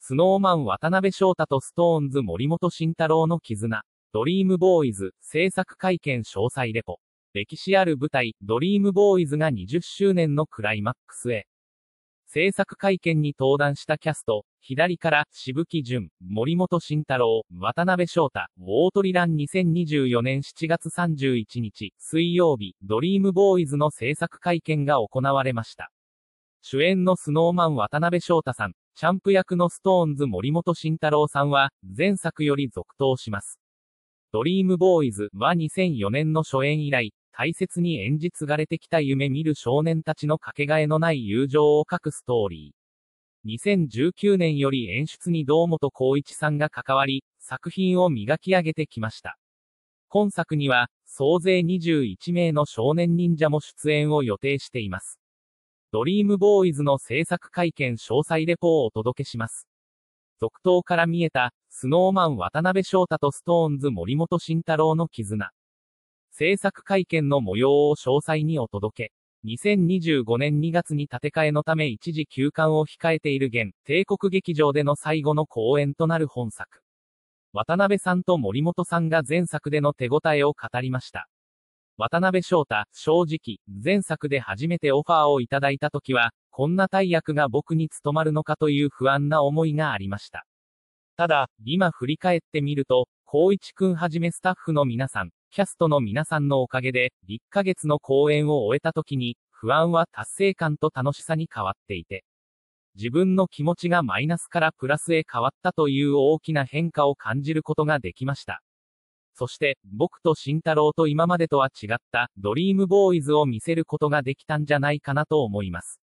スノーマン渡辺翔太とストーンズ森本慎太郎の絆。ドリームボーイズ、制作会見詳細レポ。歴史ある舞台、ドリームボーイズが20周年のクライマックスへ。制作会見に登壇したキャスト、左から、渋木淳、森本慎太郎、渡辺翔太、大鳥ラン2024年7月31日、水曜日、ドリームボーイズの制作会見が行われました。主演のスノーマン渡辺翔太さん、チャンプ役のストーンズ森本慎太郎さんは、前作より続投します。ドリームボーイズは2004年の初演以来、大切に演じ継がれてきた夢見る少年たちのかけがえのない友情を書くストーリー。2019年より演出に堂本光一さんが関わり、作品を磨き上げてきました。今作には、総勢21名の少年忍者も出演を予定しています。ドリームボーイズの制作会見詳細レポをお届けします。続投から見えた、スノーマン渡辺翔太とストーンズ森本慎太郎の絆。制作会見の模様を詳細にお届け。2025年2月に建て替えのため一時休館を控えている現、帝国劇場での最後の公演となる本作。渡辺さんと森本さんが前作での手応えを語りました。渡辺翔太、正直、前作で初めてオファーをいただいた時は、こんな大役が僕に務まるのかという不安な思いがありました。ただ、今振り返ってみると、光一くんはじめスタッフの皆さん、キャストの皆さんのおかげで、1ヶ月の公演を終えた時に、不安は達成感と楽しさに変わっていて、自分の気持ちがマイナスからプラスへ変わったという大きな変化を感じることができました。そして、僕と慎太郎と今までとは違った、ドリームボーイズを見せることができたんじゃないかなと思います。